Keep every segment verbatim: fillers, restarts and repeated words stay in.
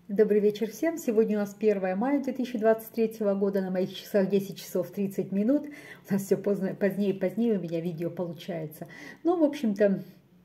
Добрый вечер всем. Сегодня у нас первое мая две тысячи двадцать третьего года. На моих часах десять часов тридцать минут. У нас все поздно, позднее и позднее у меня видео получается. Ну, в общем-то,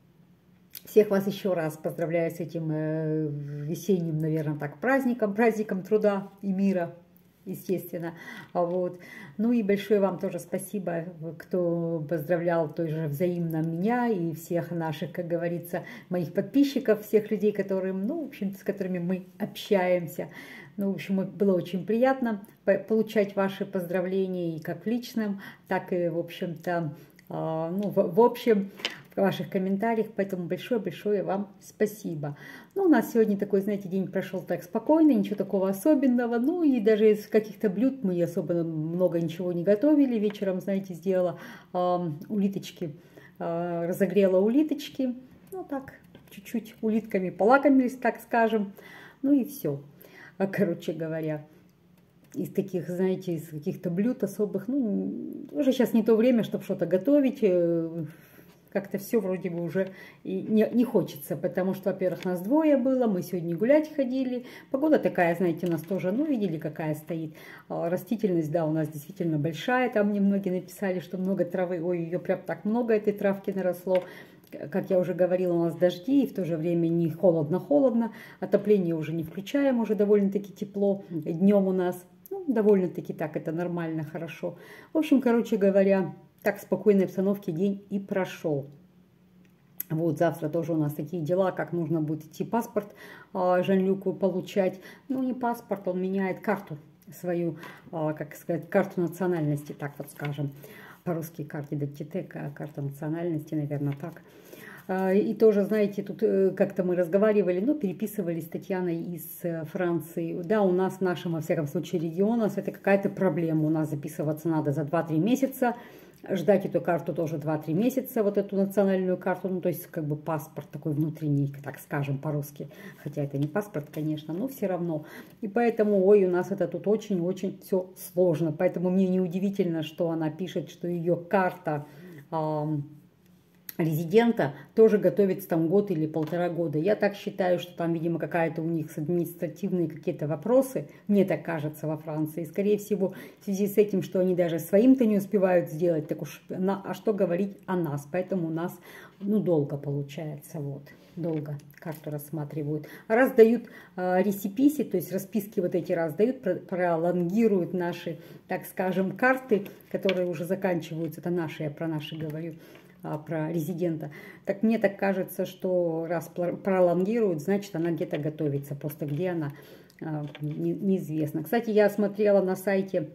всех вас еще раз поздравляю с этим э, весенним, наверное, так, праздником, праздником труда и мира, естественно. Вот. Ну и большое вам тоже спасибо, кто поздравлял тоже взаимно меня и всех наших, как говорится, моих подписчиков, всех людей, которым, ну, в общем-то, с которыми мы общаемся. Ну, в общем, было очень приятно получать ваши поздравления и как в личном, так и, в общем-то, ну, в общем, в ваших комментариях, поэтому большое-большое вам спасибо. Ну, у нас сегодня такой, знаете, день прошел так спокойно, ничего такого особенного, ну, и даже из каких-то блюд мы особо много ничего не готовили, вечером, знаете, сделала э, улиточки, э, разогрела улиточки, ну, так, чуть-чуть улитками полакомились, так скажем, ну, и все, короче говоря. Из таких, знаете, из каких-то блюд особых, ну, уже сейчас не то время, чтобы что-то готовить, как-то все вроде бы уже и не, не хочется, потому что, во-первых, нас двое было, мы сегодня гулять ходили, погода такая, знаете, у нас тоже, ну, видели, какая стоит, растительность, да, у нас действительно большая, там мне многие написали, что много травы, ой, ее прям так много этой травки наросло. Как я уже говорила, у нас дожди, и в то же время не холодно-холодно, отопление уже не включаем, уже довольно-таки тепло, днем у нас, ну, довольно-таки так, это нормально, хорошо. В общем, короче говоря, так в спокойной обстановке день и прошел. Вот завтра тоже у нас такие дела, как нужно будет идти паспорт Жан-Люку получать. Ну, не паспорт, он меняет карту свою, как сказать, карту национальности, так вот скажем. По-русски карте Дактитек, карта национальности, наверное, так. И тоже, знаете, тут как-то мы разговаривали, ну, переписывались с Татьяной из Франции. Да, у нас в нашем, во всяком случае, регионе это какая-то проблема. У нас записываться надо за два-три месяца. Ждать эту карту тоже два-три месяца, вот эту национальную карту, ну, то есть, как бы паспорт такой внутренний, так скажем, по-русски. Хотя это не паспорт, конечно, но все равно. И поэтому, ой, у нас это тут очень-очень все сложно. Поэтому мне неудивительно, что она пишет, что ее карта э, резидента тоже готовится там год или полтора года. Я так считаю, что там, видимо, какая-то у них административные какие-то вопросы, мне так кажется, во Франции. И, скорее всего, в связи с этим, что они даже своим-то не успевают сделать, так уж, на, а что говорить о нас? Поэтому у нас, ну, долго получается, вот, долго карту рассматривают. Раздают э, ресиписи, то есть расписки вот эти раздают, пролонгируют наши, так скажем, карты, которые уже заканчиваются, это наши, я про наши говорю, про резидента. Так мне так кажется, что раз пролонгируют, значит, она где-то готовится. Просто где она, неизвестно. Кстати, я смотрела на сайте,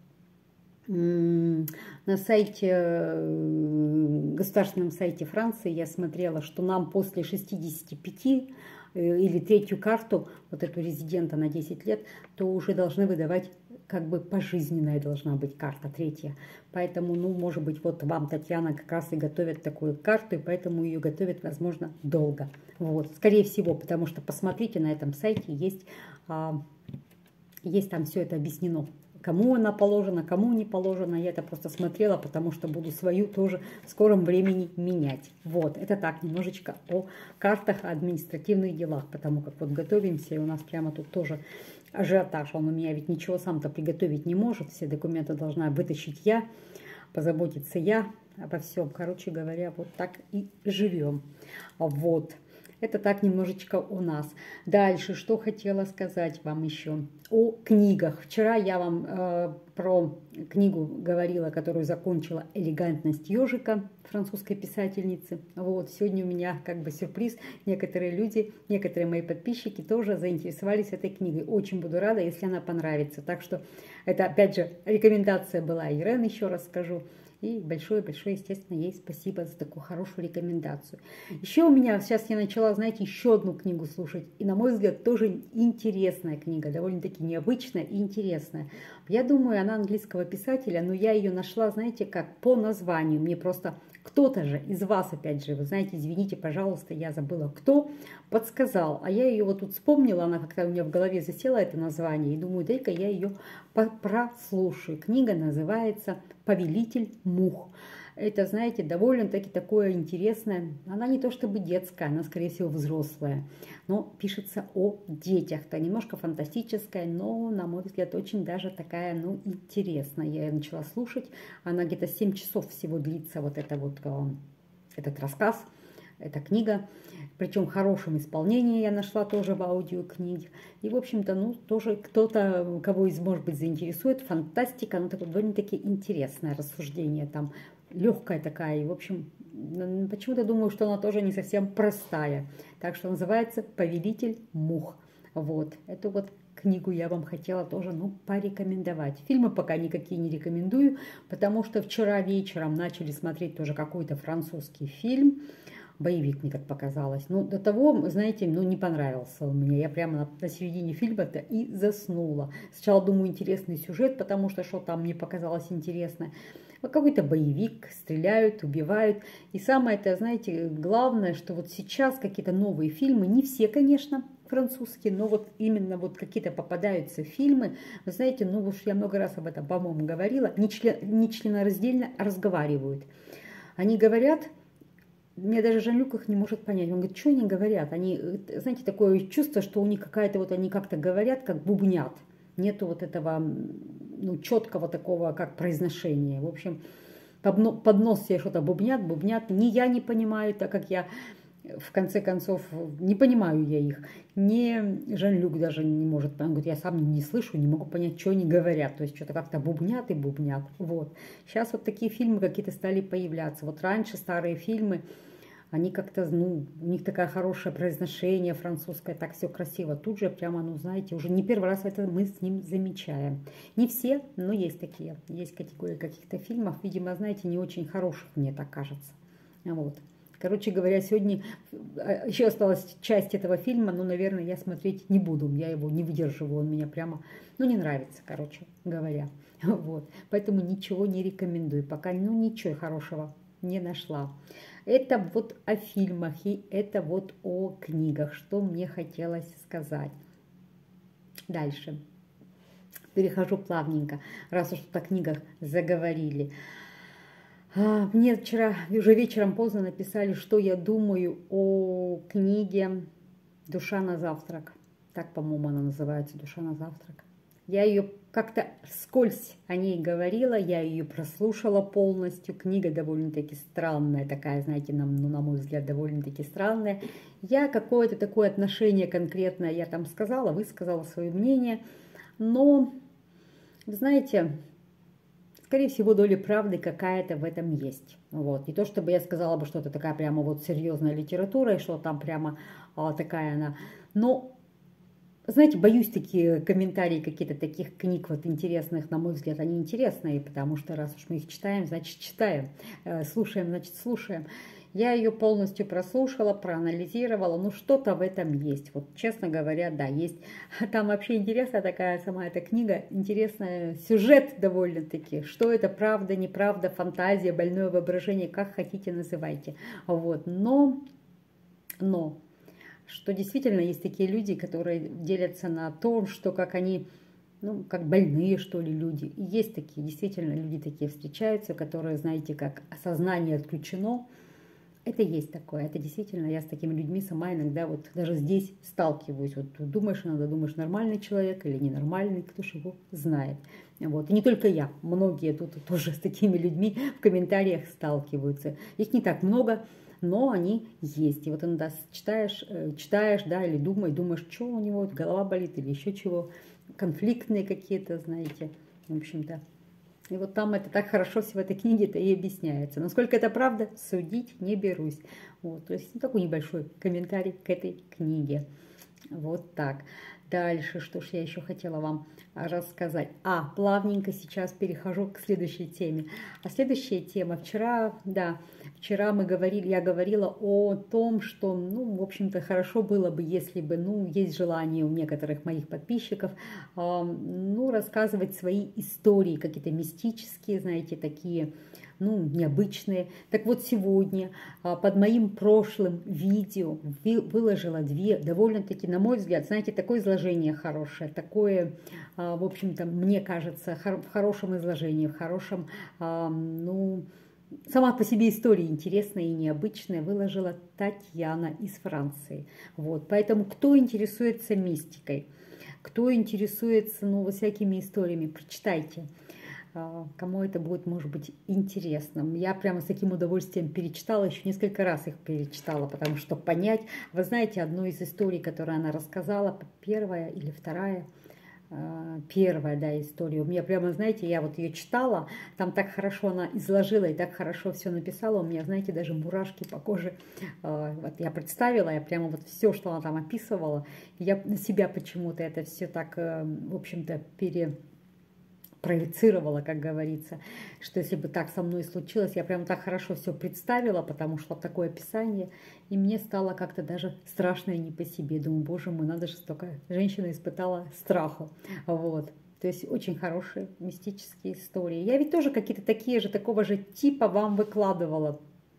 на сайте, государственном сайте Франции, я смотрела, что нам после шестидесяти пяти или третью карту, вот эту резидента на десять лет, то уже должны выдавать, как бы пожизненная должна быть карта третья. Поэтому, ну, может быть, вот вам, Татьяна, как раз и готовят такую карту, и поэтому ее готовят, возможно, долго. Вот, скорее всего, потому что, посмотрите, на этом сайте есть, а, есть там все это объяснено. Кому она положена, кому не положена. Я это просто смотрела, потому что буду свою тоже в скором времени менять. Вот, это так, немножечко о картах, о административных делах, потому как вот готовимся, и у нас прямо тут тоже ажиотаж. Он у меня ведь ничего сам-то приготовить не может. Все документы должна вытащить я, позаботиться я обо всем. Короче говоря, вот так и живем. Вот. Это так немножечко у нас. Дальше, что хотела сказать вам еще о книгах. Вчера я вам э, про книгу говорила, которую закончила «Элегантность ежика» французской писательницы. Вот, сегодня у меня как бы сюрприз. Некоторые люди, некоторые мои подписчики тоже заинтересовались этой книгой. Очень буду рада, если она понравится. Так что это, опять же, рекомендация была Ирен, еще раз скажу. И большое-большое, естественно, ей спасибо за такую хорошую рекомендацию. Еще у меня, сейчас я начала, знаете, еще одну книгу слушать. И, на мой взгляд, тоже интересная книга, довольно-таки необычная и интересная. Я думаю, она английского писателя, но я ее нашла, знаете, как по названию. Мне просто кто-то же из вас, опять же, вы знаете, извините, пожалуйста, я забыла, кто подсказал. А я ее вот тут вспомнила, она как-то у меня в голове засела, это название. И думаю, дай-ка я ее прослушаю. Книга называется «Повелитель мух». Это, знаете, довольно-таки такое интересное. Она не то чтобы детская, она, скорее всего, взрослая. Но пишется о детях. Это немножко фантастическая, но, на мой взгляд, очень даже такая, ну, интересная. Я ее начала слушать. Она где-то семь часов всего длится, вот это вот, этот рассказ, эта книга. Причем в хорошем исполнении я нашла тоже в аудиокниге. И, в общем-то, ну, тоже кто-то, кого из, может быть, заинтересует, фантастика, ну, такое довольно-таки интересное рассуждение, там, легкая такая. И, в общем, почему-то думаю, что она тоже не совсем простая. Так что называется «Повелитель мух». Вот, эту вот книгу я вам хотела тоже, ну, порекомендовать. Фильмы пока никакие не рекомендую, потому что вчера вечером начали смотреть тоже какой-то французский фильм. Боевик, мне так показалось. Ну, до того, знаете, ну, не понравился он мне. Я прямо на, на середине фильма-то и заснула. Сначала думаю, интересный сюжет, потому что что там мне показалось интересное. Вот какой-то боевик, стреляют, убивают. И самое это, знаете, главное, что вот сейчас какие-то новые фильмы, не все, конечно, французские, но вот именно вот какие-то попадаются фильмы. Вы знаете, ну уж я много раз об этом, по-моему, говорила, не, член, не членораздельно разговаривают. Они говорят... Мне даже Жан-Люк их не может понять. Он говорит, что они говорят? Они, знаете, такое чувство, что у них какая-то вот, они как-то говорят, как бубнят. Нету вот этого, ну, четкого такого, как произношения. В общем, под нос себе что-то бубнят, бубнят. Ни я не понимаю, так как я, в конце концов, не понимаю я их. Ни Жан-Люк даже не может понять. Он говорит, я сам не слышу, не могу понять, что они говорят. То есть что-то как-то бубнят и бубнят. Вот. Сейчас вот такие фильмы какие-то стали появляться. Вот раньше старые фильмы, они как-то, ну, у них такое хорошее произношение французское, так все красиво. Тут же прямо, ну, знаете, уже не первый раз это мы с ним замечаем. Не все, но есть такие. Есть категории каких-то фильмов, видимо, знаете, не очень хороших, мне так кажется. Вот. Короче говоря, сегодня еще осталась часть этого фильма, но, наверное, я смотреть не буду. Я его не выдерживаю, он меня прямо, ну, не нравится, короче говоря. Вот. Поэтому ничего не рекомендую. Пока, ну, ничего хорошего не нашла. Это вот о фильмах и это вот о книгах, что мне хотелось сказать. Дальше. Перехожу плавненько, раз уж о книгах заговорили. Мне вчера, уже вечером поздно написали, что я думаю о книге «Душа на завтрак». Так, по-моему, она называется «Душа на завтрак». Я ее как-то вскользь о ней говорила, я ее прослушала полностью. Книга довольно-таки странная, такая, знаете, на, ну, на мой взгляд, довольно-таки странная. Я какое-то такое отношение конкретное, я там сказала, высказала свое мнение. Но, знаете, скорее всего, доля правды какая-то в этом есть. Вот. Не то, чтобы я сказала бы, что это такая прямо вот серьезная литература, и что там прямо а, такая она. Но... Знаете, боюсь такие комментарии какие-то таких книг вот интересных, на мой взгляд, они интересные, потому что раз уж мы их читаем, значит читаем, слушаем, значит слушаем. Я ее полностью прослушала, проанализировала, ну что-то в этом есть. Вот честно говоря, да, есть. Там вообще интересная такая сама эта книга, интересный сюжет довольно-таки. Что это правда, неправда, фантазия, больное воображение, как хотите называйте. Вот, но, но... что действительно есть такие люди, которые делятся на том, что как они, ну, как больные, что ли, люди. И есть такие, действительно, люди такие встречаются, которые, знаете, как сознание отключено. Это есть такое, это действительно, я с такими людьми сама иногда вот даже здесь сталкиваюсь. Вот думаешь, иногда думаешь, нормальный человек или ненормальный, кто ж его знает. Вот. И не только я, многие тут тоже с такими людьми в комментариях сталкиваются. Их не так много, но они есть. И вот иногда читаешь, читаешь, да, или думаешь, думаешь, что у него, голова болит или еще чего, конфликтные какие-то, знаете, в общем-то. И вот там это так хорошо все в этой книге-то и объясняется. Насколько это правда, судить не берусь. Вот, то есть такой небольшой комментарий к этой книге. Вот так. Дальше, что ж я еще хотела вам рассказать. А, плавненько сейчас перехожу к следующей теме. А следующая тема, вчера, да, вчера мы говорили, я говорила о том, что, ну, в общем-то, хорошо было бы, если бы, ну, есть желание у некоторых моих подписчиков, э, ну, рассказывать свои истории, какие-то мистические, знаете, такие, ну, необычные. Так вот, сегодня под моим прошлым видео выложила две, довольно-таки, на мой взгляд, знаете, такое изложение хорошее, такое, в общем-то, мне кажется, в хорошем изложении, в хорошем, ну, сама по себе история интересная и необычная выложила Татьяна из Франции. Вот, поэтому кто интересуется мистикой, кто интересуется, ну, всякими историями, прочитайте. Кому это будет, может быть, интересно. Я прямо с таким удовольствием перечитала, еще несколько раз их перечитала, потому что понять. Вы знаете, одну из историй, которую она рассказала, первая или вторая, первая, да, история. У меня прямо, знаете, я вот ее читала, там так хорошо она изложила и так хорошо все написала, у меня, знаете, даже мурашки по коже. Вот я представила, я прямо вот все, что она там описывала, я на себя почему-то это все так, в общем-то, пере... проецировала, как говорится, что если бы так со мной случилось, я прям так хорошо все представила, потому что такое описание, и мне стало как-то даже страшно и не по себе. Думаю, боже мой, надо же, столько женщина испытала страху. Вот. То есть очень хорошие мистические истории. Я ведь тоже какие-то такие же, такого же типа вам выкладывала.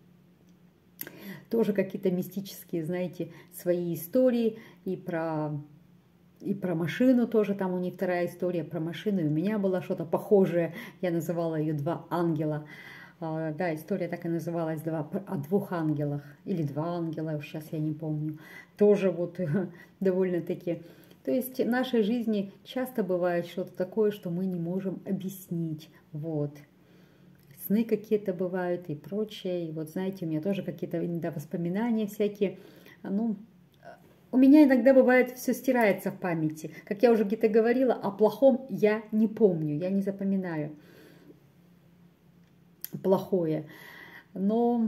Тоже какие-то мистические, знаете, свои истории и про... И про машину тоже, там у них вторая история про машину, и у меня было что-то похожее, я называла ее «Два ангела». Да, история так и называлась, два, о двух ангелах, или «Два ангела», сейчас я не помню. Тоже вот довольно-таки. То есть в нашей жизни часто бывает что-то такое, что мы не можем объяснить, вот. Сны какие-то бывают и прочее, и вот знаете, у меня тоже какие-то иногда воспоминания всякие, ну... У меня иногда бывает, все стирается в памяти. Как я уже где-то говорила, о плохом я не помню, я не запоминаю плохое. Но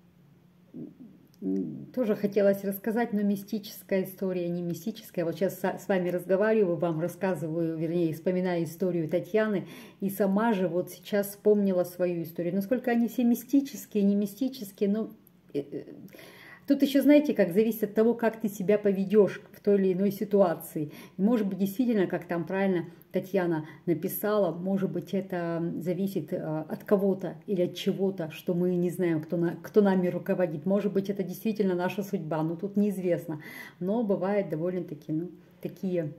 тоже хотелось рассказать, но мистическая история, не мистическая. Вот сейчас с вами разговариваю, вам рассказываю, вернее, вспоминаю историю Татьяны, и сама же вот сейчас вспомнила свою историю. Насколько они все мистические, не мистические, но... Тут еще, знаете, как зависит от того, как ты себя поведешь в той или иной ситуации. И может быть, действительно, как там правильно Татьяна написала, может быть, это зависит от кого-то или от чего-то, что мы не знаем, кто, на, кто нами руководит. Может быть, это действительно наша судьба, но тут неизвестно. Но бывает довольно-таки, ну, такие...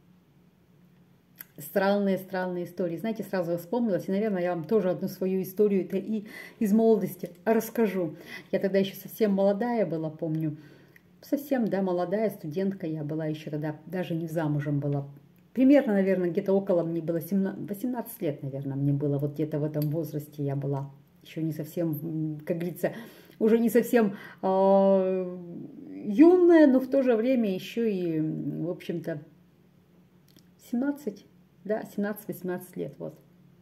Странные-странные истории. Знаете, сразу вспомнилась, и, наверное, я вам тоже одну свою историю это и из молодости расскажу. Я тогда еще совсем молодая была, помню. Совсем, да, молодая студентка я была еще тогда, даже не замужем была. Примерно, наверное, где-то около мне было восемнадцать лет, наверное, мне было. Вот где-то в этом возрасте я была. Еще не совсем, как говорится, уже не совсем э, юная, но в то же время еще и, в общем-то, семнадцать. Да, семнадцать-восемнадцать лет, вот.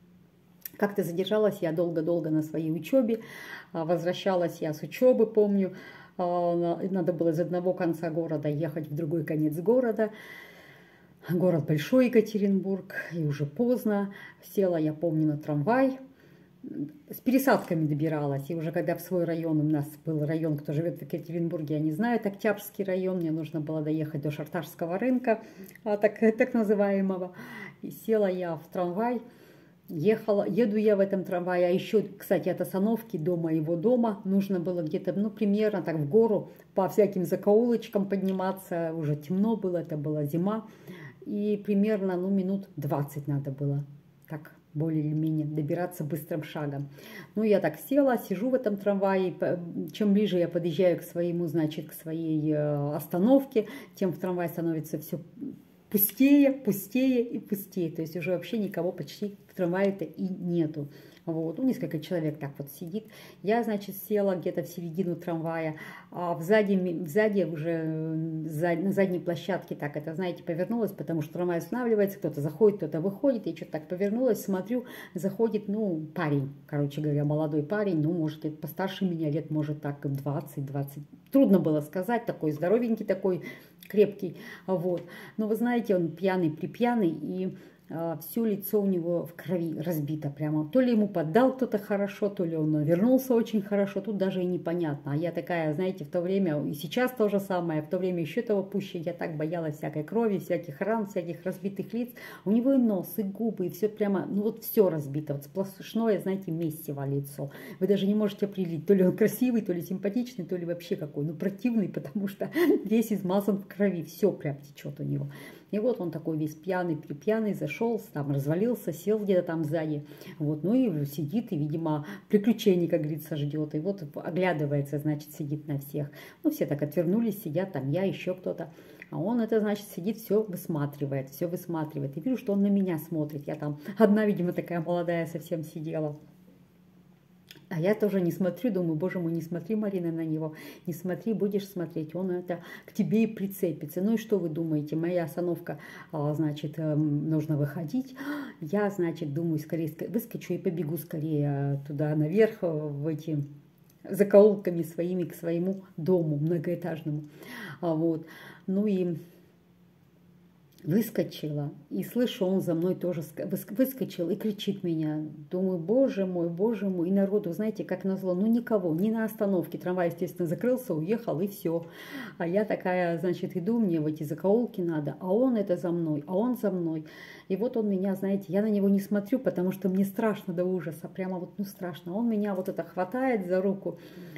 Как-то задержалась я долго-долго на своей учебе, возвращалась я с учебы, помню, надо было из одного конца города ехать в другой конец города, город большой, Екатеринбург, и уже поздно, села я, помню, на трамвай, с пересадками добиралась, и уже когда в свой район, у нас был район, кто живет в Екатеринбурге, они знают, Октябрьский район, мне нужно было доехать до Шартарского рынка, так, так называемого, и села я в трамвай, ехала, еду я в этом трамвае, а еще, кстати, от остановки до моего дома нужно было где-то, ну, примерно так в гору, по всяким закоулочкам подниматься, уже темно было, это была зима, и примерно, ну, минут двадцать надо было так более или менее добираться быстрым шагом. Ну, я так села, сижу в этом трамвае, чем ближе я подъезжаю к своему, значит, к своей остановке, тем в трамвае становится все пустее, пустее и пустее, то есть уже вообще никого почти в трамвае-то и нету. Вот, ну, несколько человек так вот сидит. Я, значит, села где-то в середину трамвая, а сзади, сзади уже на задней площадке так это, знаете, повернулась, потому что трамвай останавливается, кто-то заходит, кто-то выходит. Я что-то так повернулась, смотрю, заходит, ну, парень, короче говоря, молодой парень, ну, может, лет постарше меня, лет, может, так, двадцать-двадцать. Трудно было сказать, такой здоровенький, такой крепкий, вот. Но вы знаете, он пьяный-припьяный, и все лицо у него в крови разбито прямо. То ли ему поддал кто-то хорошо, то ли он вернулся очень хорошо, тут даже и непонятно. А я такая, знаете, в то время, и сейчас то же самое, в то время еще того пуще, я так боялась всякой крови, всяких ран, всяких разбитых лиц. У него и нос, и губы, и все прямо, ну вот все разбито, вот сплошное, знаете, месиво лицо. Вы даже не можете определить, то ли он красивый, то ли симпатичный, то ли вообще какой, ну противный, потому что весь измазан в крови, все прям течет у него. И вот он такой весь пьяный, припьяный, зашел, там развалился, сел где-то там сзади. Вот, ну и сидит, и, видимо, приключений, как говорится, ждет. И вот оглядывается, значит, сидит на всех. Ну, все так отвернулись, сидят, там я, еще кто-то. А он это, значит, сидит, все высматривает, все высматривает. И вижу, что он на меня смотрит. Я там одна, видимо, такая молодая совсем сидела. А я тоже не смотрю, думаю, боже мой, не смотри, Марина, на него, не смотри, будешь смотреть, он это к тебе и прицепится. Ну и что вы думаете, моя остановка, значит, нужно выходить. Я, значит, думаю, скорее выскочу и побегу скорее туда наверх, в эти закоулками своими к своему дому многоэтажному. Вот. Ну и выскочила, и слышу, он за мной тоже выскочил и кричит меня. Думаю, боже мой, боже мой. И народу, знаете, как назло, ну никого, ни на остановке. Трамвай, естественно, закрылся, уехал, и все. А я такая, значит, иду, мне в эти закоулки надо, а он это за мной, а он за мной. И вот он меня, знаете, я на него не смотрю, потому что мне страшно до ужаса, прямо вот, ну, страшно. Он меня вот это хватает за руку,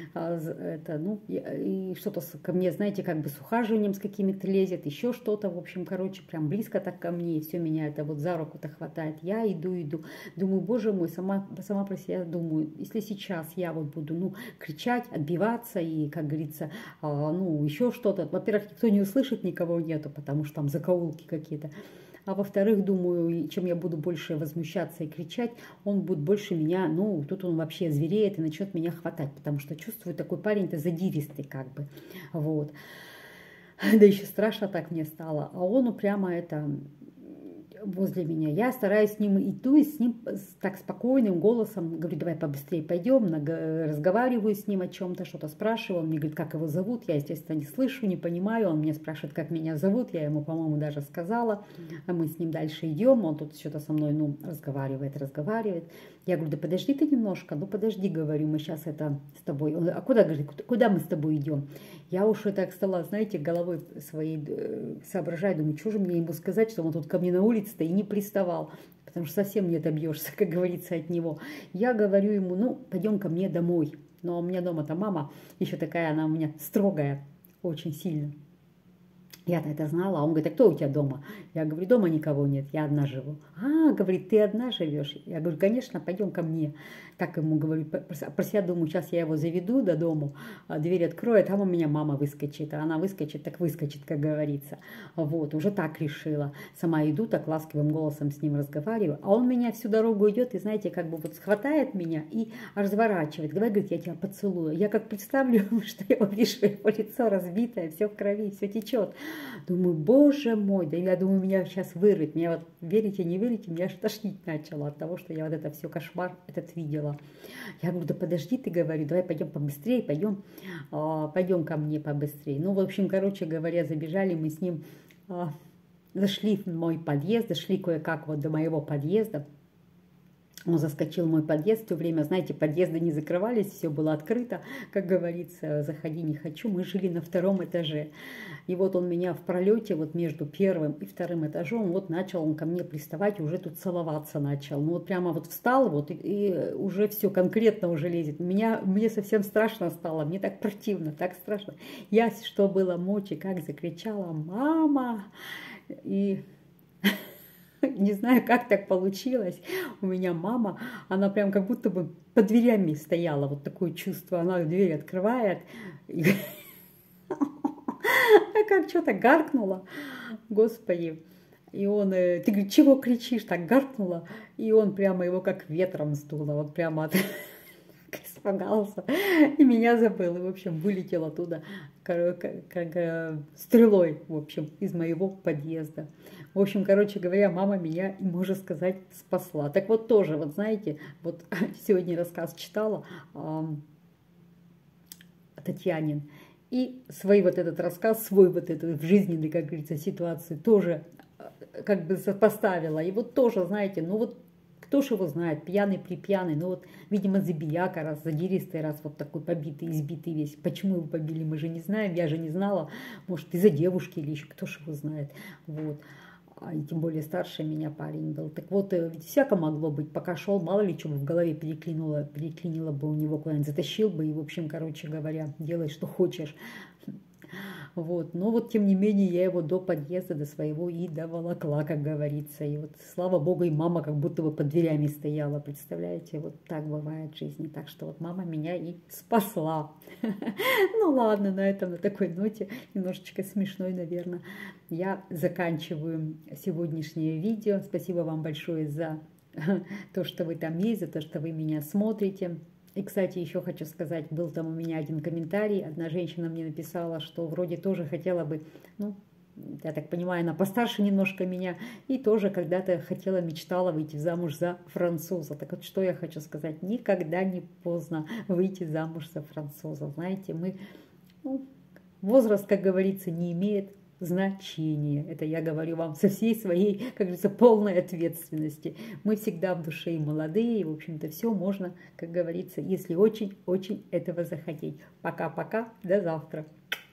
это, ну, и что-то ко мне, знаете, как бы с ухаживанием с какими-то лезет, еще что-то, в общем, короче, прям близко так ко мне, и все меня это вот за руку-то хватает. Я иду, иду, думаю, боже мой, сама, сама про себя думаю, если сейчас я вот буду, ну, кричать, отбиваться и, как говорится, ну, еще что-то, во-первых, никто не услышит, никого нету, потому что там закоулки какие-то. А во-вторых, думаю, чем я буду больше возмущаться и кричать, он будет больше меня, ну, тут он вообще звереет и начнет меня хватать, потому что чувствую, такой парень-то задиристый как бы, вот. Да еще страшно так мне стало, а он упрямо это возле меня. Я стараюсь с ним, иду и с ним так спокойным голосом говорю, давай побыстрее пойдем, разговариваю с ним о чем-то, что-то спрашиваю, он мне говорит, как его зовут, я, естественно, не слышу, не понимаю, он меня спрашивает, как меня зовут, я ему, по-моему, даже сказала, а мы с ним дальше идем, он тут что-то со мной, ну, разговаривает, разговаривает. Я говорю, да подожди ты немножко, ну подожди, говорю, мы сейчас это с тобой. Он, а куда, говорит, куда мы с тобой идем? Я уж так стала, знаете, головой своей соображаю, думаю, что же мне ему сказать, что он тут ко мне на улице-то и не приставал, потому что совсем не добьешься, как говорится, от него. Я говорю ему, ну, пойдем ко мне домой. Но у меня дома-то мама еще такая, она у меня строгая, очень сильно. Я-то это знала, а он говорит, а кто у тебя дома? Я говорю, дома никого нет, я одна живу. А, говорит, ты одна живешь? Я говорю, конечно, пойдем ко мне. Так ему говорю, про себя думаю, сейчас я его заведу до дому, дверь открою, а там у меня мама выскочит. А она выскочит, так выскочит, как говорится. Вот, уже так решила. Сама иду, так ласковым голосом с ним разговариваю. А он меня всю дорогу идет и, знаете, как бы вот схватает меня и разворачивает. Давай, говорит, я тебя поцелую. Я как представлю, что я вижу его лицо разбитое, все в крови, все течет. Думаю, боже мой, да я думаю, меня сейчас вырвет. Меня вот, верите, не верите, меня аж тошнить начало от того, что я вот это все кошмар этот видела. Я говорю, да подожди, ты, говорю, давай пойдем побыстрее, пойдем, пойдем ко мне побыстрее. Ну, в общем, короче говоря, забежали мы с ним, зашли в мой подъезд, дошли кое-как вот до моего подъезда. Он заскочил в мой подъезд, в то время, знаете, подъезды не закрывались, все было открыто, как говорится, заходи не хочу, мы жили на втором этаже. И вот он меня в пролете, вот между первым и вторым этажом, вот начал он ко мне приставать, уже тут целоваться начал. Ну вот прямо вот встал, вот и, и уже все конкретно уже лезет. Меня, мне совсем страшно стало, мне так противно, так страшно. Я, что было мочи, как закричала, мама, и... Не знаю, как так получилось. У меня мама, она прям как будто бы под дверями стояла. Вот такое чувство. Она дверь открывает. И как что-то гаркнула. Господи. И он, ты говорит, чего кричишь? Так гаркнула. И он прямо его как ветром сдуло. Вот прямо от... испугался. И меня забыл. И, в общем, вылетел оттуда как, как стрелой, в общем, из моего подъезда. В общем, короче говоря, мама меня, можно сказать, спасла. Так вот тоже, вот знаете, вот сегодня рассказ читала э, Татьянин. И свой вот этот рассказ, свой вот этот в жизненной, как говорится, ситуации тоже как бы поставила. И вот тоже, знаете, ну вот кто ж его знает, пьяный, припьяный, ну вот, видимо, забияка раз, задиристый раз, вот такой побитый, избитый весь. Почему его побили, мы же не знаем, я же не знала, может, из-за девушки или еще, кто ж его знает, вот. А тем более старше меня парень был. Так вот, ведь всяко могло быть, пока шел, мало ли что бы в голове переклинуло, переклинило бы у него куда-нибудь, затащил бы и, в общем, короче говоря, делай, что хочешь. Вот. Но вот, тем не менее, я его до подъезда, до своего и доволокла, как говорится. И вот, слава богу, и мама как будто бы под дверями стояла, представляете? Вот так бывает в жизни. Так что вот мама меня и спасла. Ну ладно, на этом, на такой ноте, немножечко смешной, наверное, я заканчиваю сегодняшнее видео. Спасибо вам большое за то, что вы там есть, за то, что вы меня смотрите. И, кстати, еще хочу сказать, был там у меня один комментарий. Одна женщина мне написала, что вроде тоже хотела бы, ну, я так понимаю, она постарше немножко меня, и тоже когда-то хотела, мечтала выйти замуж за француза. Так вот, что я хочу сказать, никогда не поздно выйти замуж за француза. Знаете, мы, ну, возраст, как говорится, не имеет значения. Это я говорю вам со всей своей, как говорится, полной ответственности. Мы всегда в душе и молодые, и, в общем-то, все можно, как говорится, если очень-очень этого захотеть. Пока-пока, до завтра.